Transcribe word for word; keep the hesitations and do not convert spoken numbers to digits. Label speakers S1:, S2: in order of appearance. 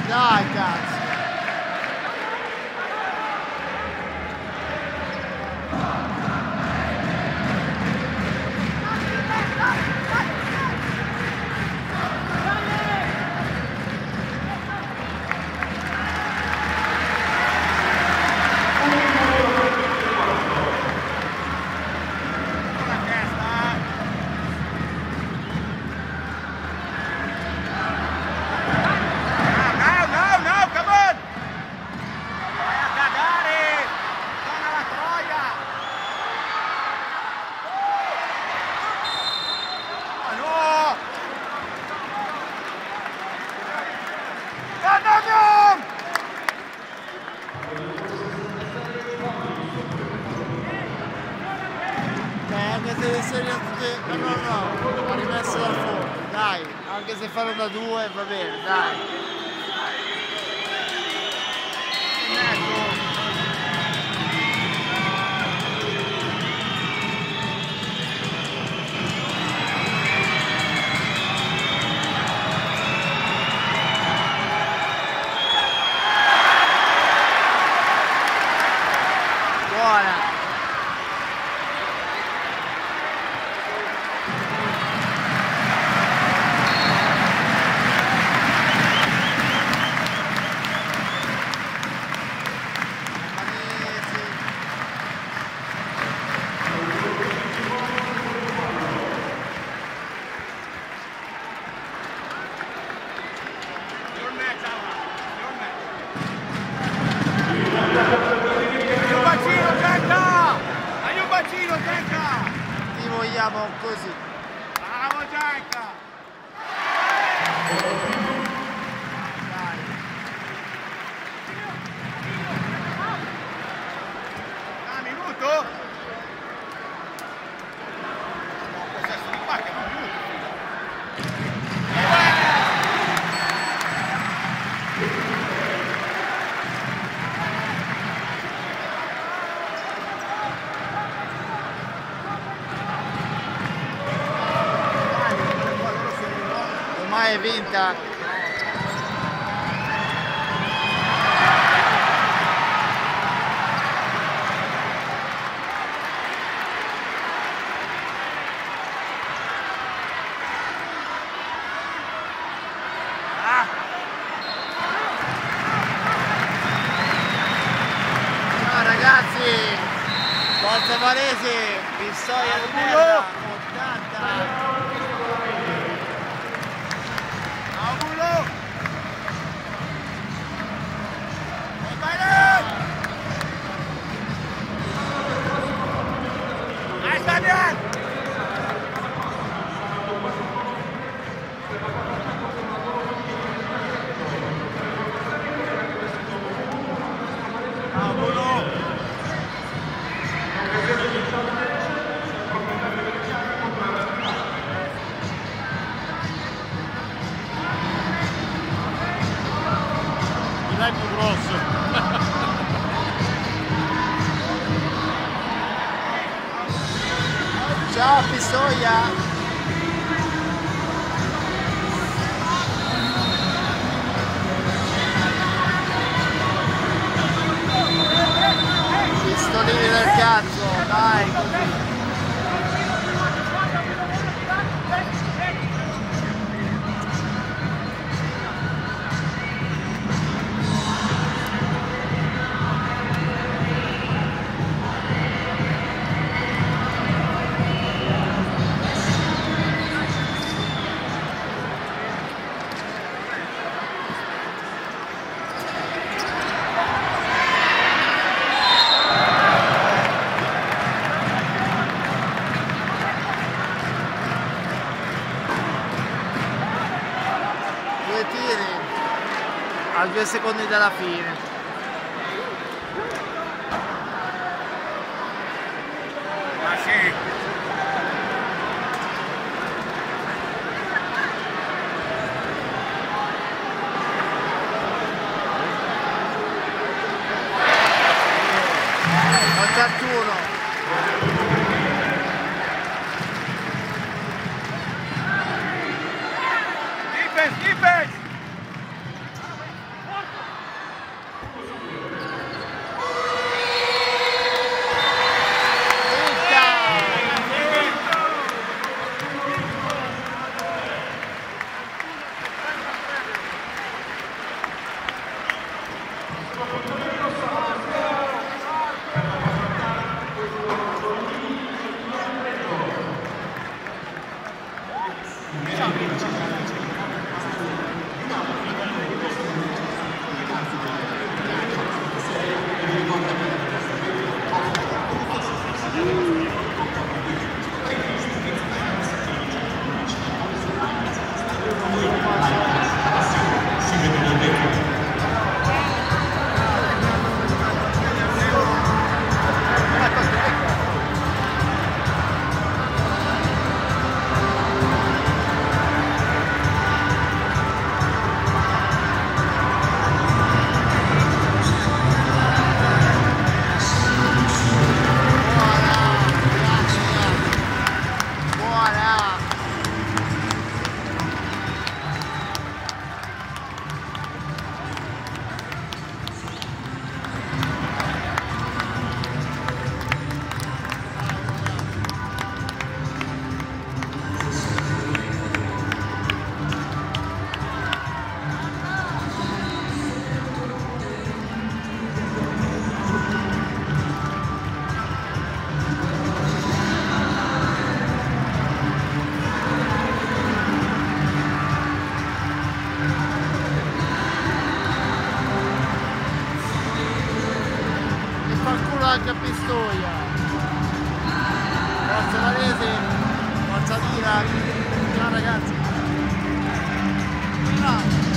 S1: dai cazzo. Deve essere tutte... no no no, ha rimesso dal fondo, dai, anche se fanno da due va bene, dai. Buona. Ti vogliamo così.
S2: Bravo Gianca!
S1: Dai.
S2: Un minuto? Possesso di pacca, un minuto.
S1: Ormai è vinta.
S2: Ah.
S1: Ciao ragazzi, Forza Varese, Pistoia di merda, ottanta.
S2: Dai più grosso.
S1: Ciao Pistoia. Pistolini del cazzo, dai così. Due tiri a due secondi dalla fine.
S2: Ma sì.
S1: ottantuno.
S2: Defense, defense!
S1: Anche a Pistoia, forza Varese, forza Tira, ciao ragazzi.